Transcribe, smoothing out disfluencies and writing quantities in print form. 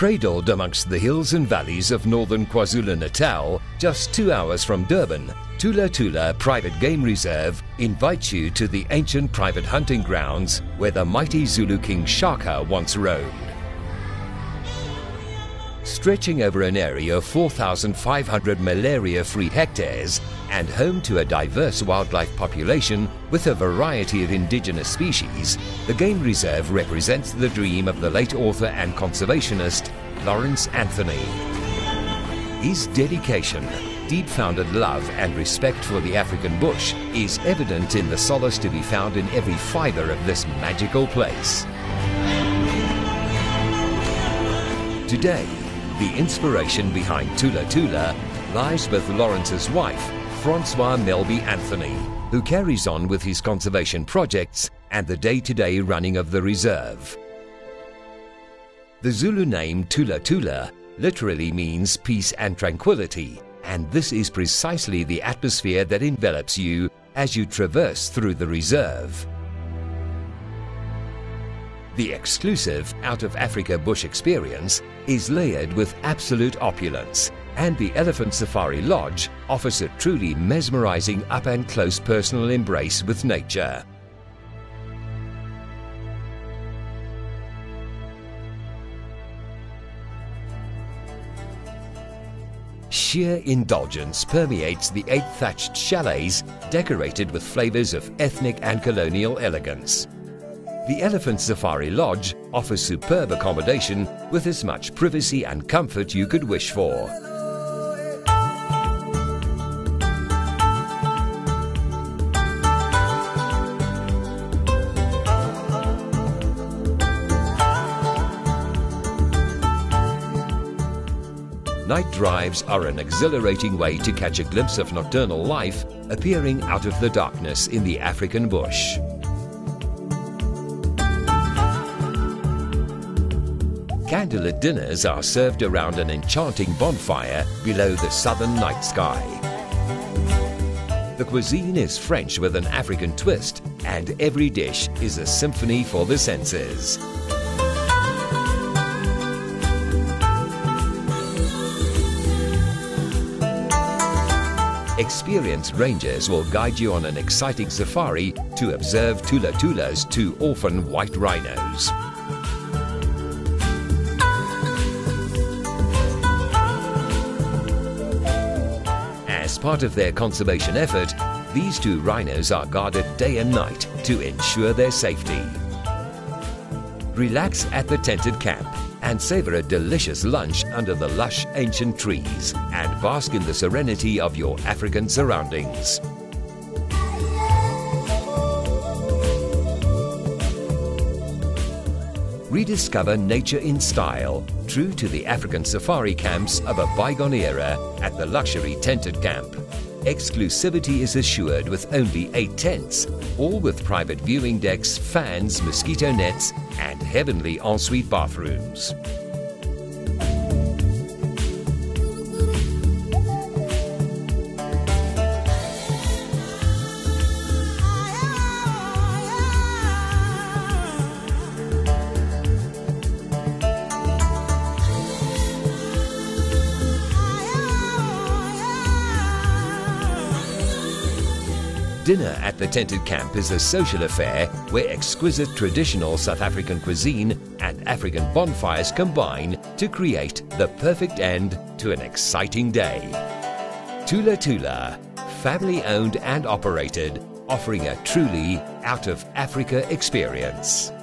Cradled amongst the hills and valleys of northern KwaZulu-Natal, just 2 hours from Durban, Tula Tula Private Game Reserve invites you to the ancient private hunting grounds where the mighty Zulu king Shaka once roamed. Stretching over an area of 4,500 malaria-free hectares and home to a diverse wildlife population with a variety of indigenous species, the game reserve represents the dream of the late author and conservationist Lawrence Anthony. His dedication, deep-founded love and respect for the African bush is evident in the solace to be found in every fibre of this magical place. Today, the inspiration behind Tula Tula lies with Lawrence's wife, Francois Melby Anthony, who carries on with his conservation projects and the day-to-day running of the reserve. The Zulu name Tula Tula literally means peace and tranquility, and this is precisely the atmosphere that envelops you as you traverse through the reserve. The exclusive Out of Africa bush experience is layered with absolute opulence, and the Elephant Safari Lodge offers a truly mesmerizing up-and-close personal embrace with nature. Sheer indulgence permeates the 8 thatched chalets decorated with flavors of ethnic and colonial elegance. The Elephant Safari Lodge offers superb accommodation with as much privacy and comfort you could wish for. Night drives are an exhilarating way to catch a glimpse of nocturnal life appearing out of the darkness in the African bush. Candlelit dinners are served around an enchanting bonfire below the southern night sky. The cuisine is French with an African twist, and every dish is a symphony for the senses. Experienced rangers will guide you on an exciting safari to observe Tula Tula's 2 orphan white rhinos. As part of their conservation effort, these 2 rhinos are guarded day and night to ensure their safety. Relax at the tented camp and savor a delicious lunch under the lush ancient trees and bask in the serenity of your African surroundings. Rediscover nature in style, true to the African safari camps of a bygone era at the luxury tented camp. Exclusivity is assured with only 8 tents, all with private viewing decks, fans, mosquito nets, and heavenly ensuite bathrooms. Dinner at the tented camp is a social affair where exquisite traditional South African cuisine and African bonfires combine to create the perfect end to an exciting day. Tula Tula, family owned and operated, offering a truly out of Africa experience.